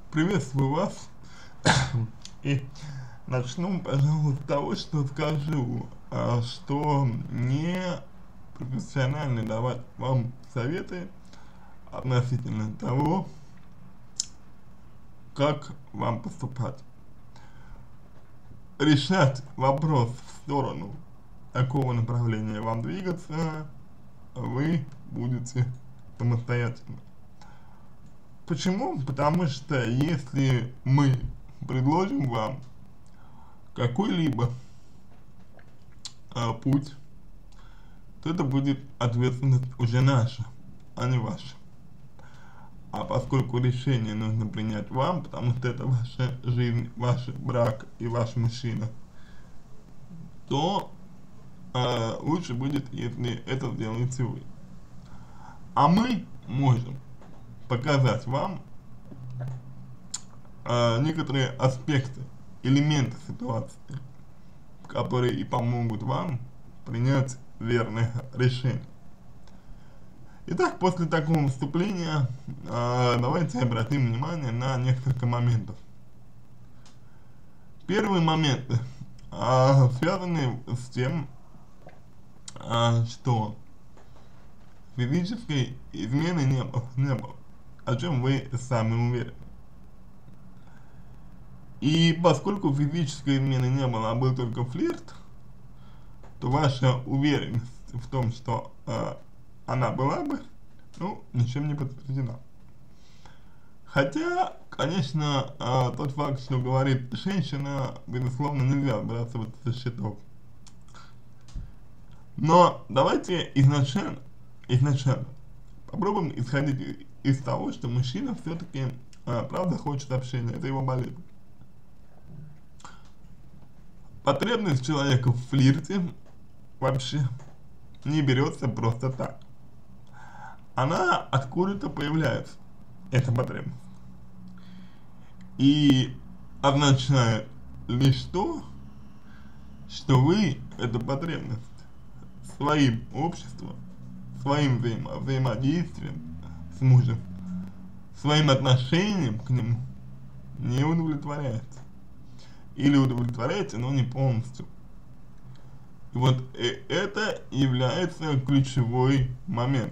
Приветствую вас. И начну, пожалуй, с того, что скажу, что не профессионально давать вам советы относительно того, как вам поступать. Решать вопрос в сторону, какого направления вам двигаться, вы будете самостоятельно. Почему? Потому что если мы предложим вам какой-либо путь, то это будет ответственность уже наша, а не ваша. А поскольку решение нужно принять вам, потому что это ваша жизнь, ваш брак и ваш мужчина, то лучше будет, если это сделаете вы. А мы можем показать вам некоторые аспекты, элементы ситуации, которые и помогут вам принять верное решение. Итак, после такого вступления давайте обратим внимание на несколько моментов. Первые моменты связаны с тем, что физической измены не было, о чем вы сами уверены. И поскольку физической измены не было, а был только флирт, то ваша уверенность в том, что она была бы, ну, ничем не подтверждена. Хотя, конечно, тот факт, что говорит женщина, безусловно, нельзя сбрасывать со счетов. Но давайте изначально попробуем исходить из того, что мужчина все-таки правда хочет общения, это его болезнь. Потребность человека в флирте вообще не берется просто так. Она откуда-то появляется, эта потребность. И означает лишь то, что вы эту потребность своим обществом, своим взаимодействием с мужем, своим отношением к нему не удовлетворяете. Или удовлетворяете, но не полностью. И вот это является ключевой момент.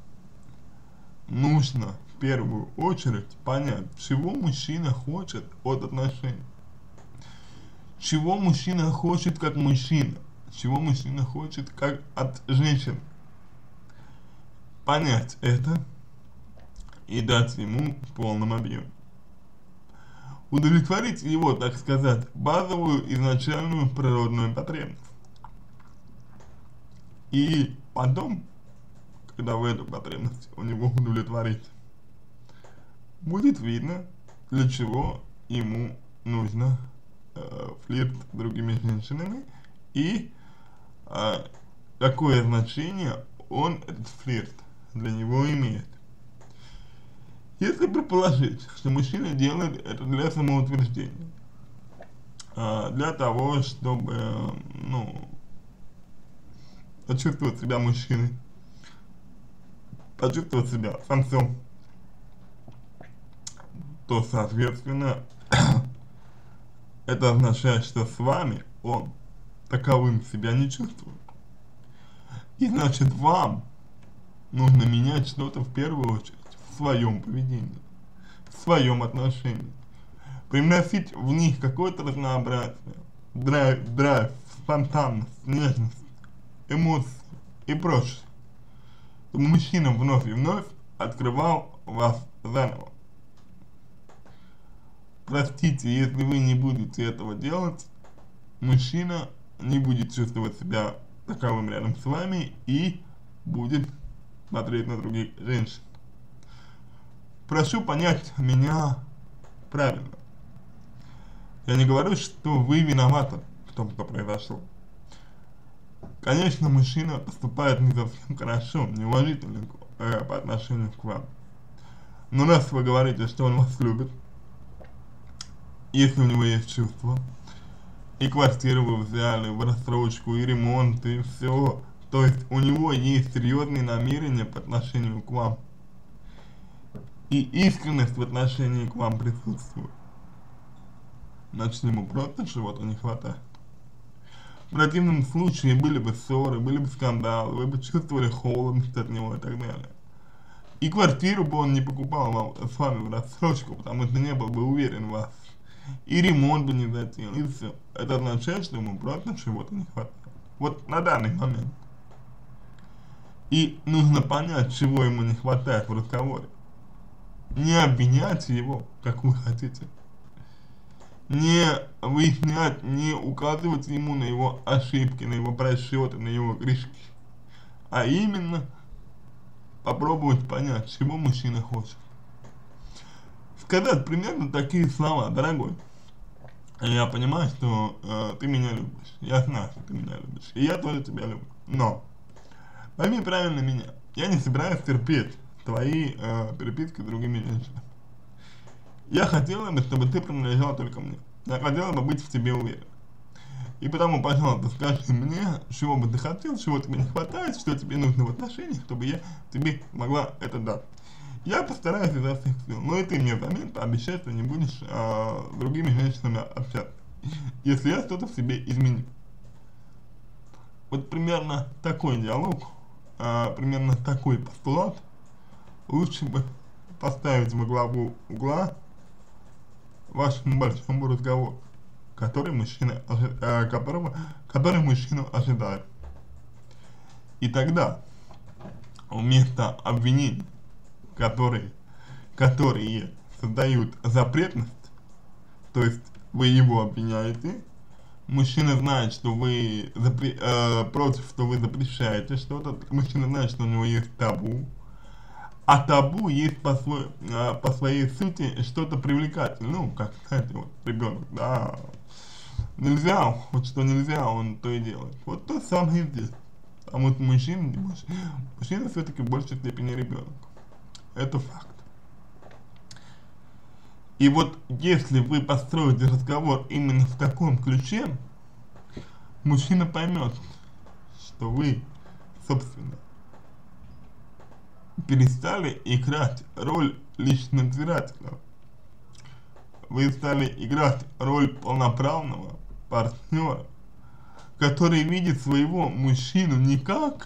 Нужно в первую очередь понять, чего мужчина хочет от отношений. Чего мужчина хочет как мужчина. Чего мужчина хочет как от женщины. Понять это и дать ему в полном объеме. Удовлетворить его, так сказать, базовую изначальную природную потребность. И потом, когда вы эту потребность у него удовлетворите, будет видно, для чего ему нужно флирт с другими женщинами и какое значение этот флирт для него имеет. Если предположить, что мужчина делает это для самоутверждения, для того, чтобы, ну, почувствовать себя мужчиной, почувствовать себя самцом, то, соответственно, это означает, что с вами он таковым себя не чувствует. И значит, вам нужно менять что-то в первую очередь в своем поведении, в своем отношении, привносить в них какое-то разнообразие, драйв, спонтанность, нежность, эмоции и прочее, чтобы мужчина вновь и вновь открывал вас заново. Простите, если вы не будете этого делать, мужчина не будет чувствовать себя таковым рядом с вами и будет смотреть на других женщин. Прошу понять меня правильно. Я не говорю, что вы виноваты в том, что произошло. Конечно, мужчина поступает не совсем хорошо, неуважительно по отношению к вам. Но раз вы говорите, что он вас любит, если у него есть чувства, и квартиру вы взяли в рассрочку, и ремонт, и все, то есть у него есть серьезные намерения по отношению к вам. и искренность в отношении к вам присутствует. Значит, ему просто чего-то не хватает. В противном случае были бы ссоры, были бы скандалы, вы бы чувствовали холодность от него и так далее. И квартиру бы он не покупал вам, с вами в рассрочку, потому что не был бы уверен в вас. И ремонт бы не затеял, и все. Это означает, что ему просто чего-то не хватает. Вот на данный момент. И нужно понять, чего ему не хватает в разговоре. Не обвиняйте его, как вы хотите. Не выяснять, не указывать ему на его ошибки, на его просчеты, на его грешки. А именно попробовать понять, чего мужчина хочет. Сказать примерно такие слова: дорогой, я понимаю, что ты меня любишь, я знаю, что ты меня любишь, и я тоже тебя люблю, но пойми правильно меня, я не собираюсь терпеть твои переписки с другими женщинами. Я хотела бы, чтобы ты принадлежал только мне, я хотела бы быть в тебе уверен. И потому, пожалуйста, скажи мне, чего бы ты хотел, чего тебе не хватает, что тебе нужно в отношениях, чтобы я тебе могла это дать. Я постараюсь изо всех сил, но и ты мне взамен пообещай, что не будешь с другими женщинами общаться, если я что-то в себе изменю. Вот примерно такой диалог, примерно такой постулат лучше бы поставить во главу угла вашему большому разговору, который мужчина, который мужчину ожидает. И тогда вместо обвинений, которые создают запретность, то есть вы его обвиняете, мужчина знает, что вы против, что вы запрещаете что-то, мужчина знает, что у него есть табу, а табу есть по своей сути что-то привлекательное, ну, как, знаете, вот ребенок, да, нельзя, вот что нельзя, он то и делает. Вот то самое здесь. А вот мужчина все-таки в большей степени ребенок. Это факт. И вот если вы построите разговор именно в таком ключе, мужчина поймет, что вы, собственно, перестали играть роль личного надзирателя. Вы стали играть роль полноправного партнера, который видит своего мужчину не как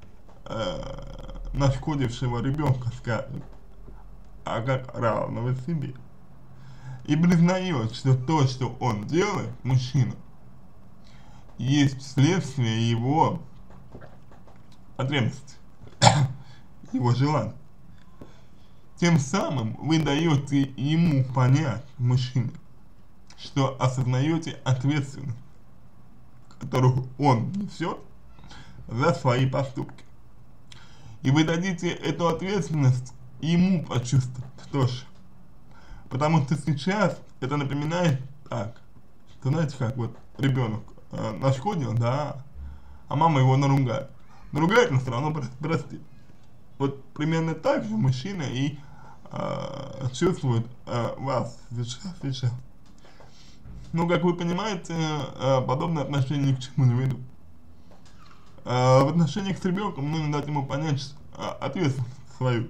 нашкодившего ребенка, скажем, а как равного себе. И признает, что то, что он делает, мужчина, есть следствие его потребностей, его желаний. Тем самым вы даете ему понять, мужчине, что осознаете ответственность, которую он несет за свои поступки. И вы дадите эту ответственность ему почувствовать тоже. Потому что сейчас это напоминает так, что, знаете, как вот ребенок нашкодил, да, а мама его наругает. Наругает, но все равно простит. Вот примерно так же мужчина и чувствует вас сейчас. Ну, как вы понимаете, подобные отношения ни к чему не ведут. В отношениях с ребенком нужно дать ему понять ответственность свою.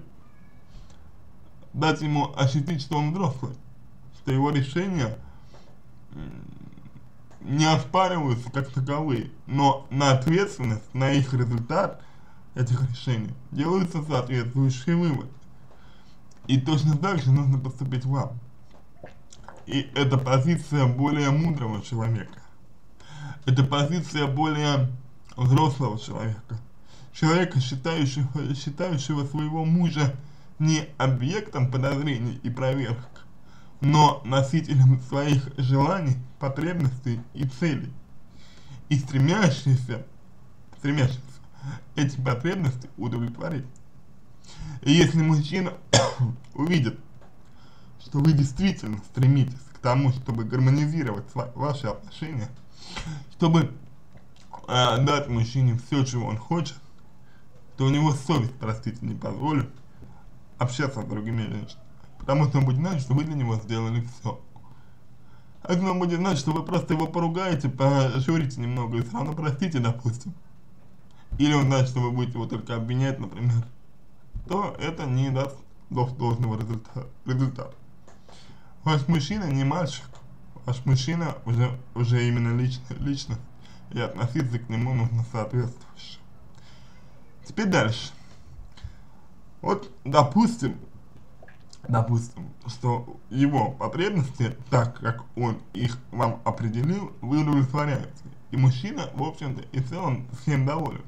Дать ему ощутить, что он взрослый, что его решения не оспариваются как таковые, но на ответственность, на их результат этих решений делаются соответствующие выводы. И точно так же нужно поступить вам. И это позиция более мудрого человека. Это позиция более взрослого человека. Человека, считающего своего мужа не объектом подозрений и проверок, но носителем своих желаний, потребностей и целей. И стремящийся эти потребности удовлетворить. И если мужчина увидит, что вы действительно стремитесь к тому, чтобы гармонизировать ваши отношения, чтобы дать мужчине все, чего он хочет, то у него совесть, простите, не позволит общаться с другими женщинами. Потому что он будет знать, что вы для него сделали все. А если он будет знать, что вы просто его поругаете, пожурите немного и все равно простите, допустим, или он знает, что вы будете его только обвинять, например, то это не даст должного результата. Ваш мужчина не мальчик, ваш мужчина уже именно личность, и относиться к нему нужно соответствующе. Теперь дальше. Вот, допустим, что его потребности, так как он их вам определил, вы удовлетворяете. И мужчина, в общем-то, и в целом всем доволен.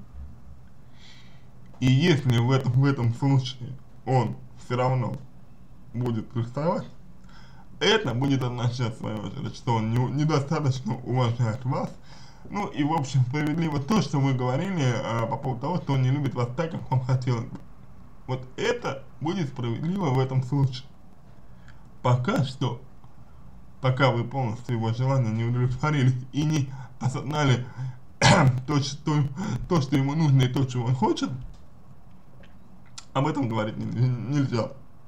И если в этом случае он все равно будет приставать, это будет означать, в свою очередь, что он недостаточно уважает вас. Ну и, в общем, справедливо то, что вы говорили по поводу того, что он не любит вас так, как вам хотелось бы. Вот это будет справедливо в этом случае. Пока что, пока вы полностью его желания не удовлетворили и не осознали то, что ему нужно и то, чего он хочет, об этом говорить нельзя.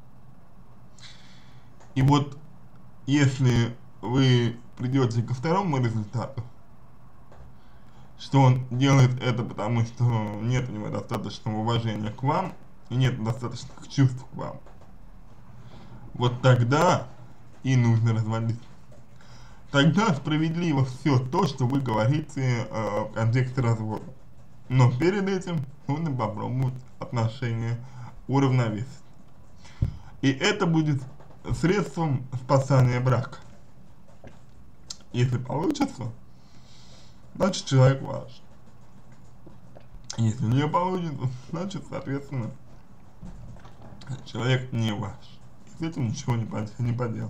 И вот, если вы придете ко второму результату, что он делает это потому, что нет у него достаточного уважения к вам, и нет достаточных чувств к вам, вот тогда и нужно разводиться. Тогда справедливо все то, что вы говорите в контексте развода. Но перед этим нужно попробовать отношения уравновесить. И это будет средством спасания брака. Если получится, значит человек ваш. Если не получится, значит, соответственно, человек не ваш. И с этим ничего не поделать.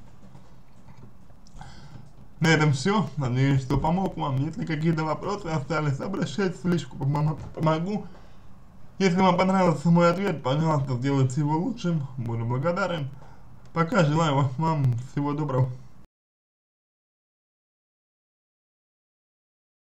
На этом все. Надеюсь, что помог вам. Если какие-то вопросы остались, обращайтесь в личку, помогу. Если вам понравился мой ответ, пожалуйста, сделайте его лучшим. Буду благодарен. Пока, желаю вам всего доброго.